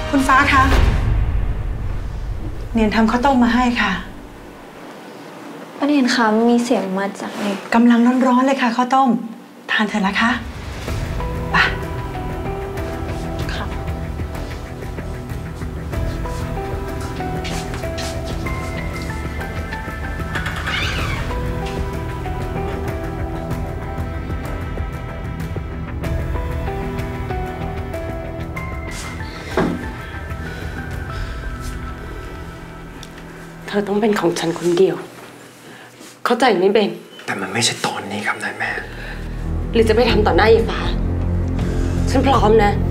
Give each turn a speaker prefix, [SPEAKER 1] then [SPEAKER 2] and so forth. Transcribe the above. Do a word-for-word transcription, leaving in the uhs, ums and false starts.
[SPEAKER 1] คุณฟ้าคะเนียนทำข้าวต้มมาให้ค่ะ
[SPEAKER 2] ป้าเนียนคะมีเสียงมาจากไหน
[SPEAKER 1] กำลังร้อนๆเลยค่ะข้าวต้มทานเถอะนะคะไป
[SPEAKER 2] ค่ะ
[SPEAKER 3] เธอต้องเป็นของฉันคนเดียวเข้าใจไหมเบน
[SPEAKER 4] แต่มันไม่ใช่ตอนนี้ครับนายแม่
[SPEAKER 3] หรือจะไปทำต่อหน้ายายฟ้าฉันพร้อมนะ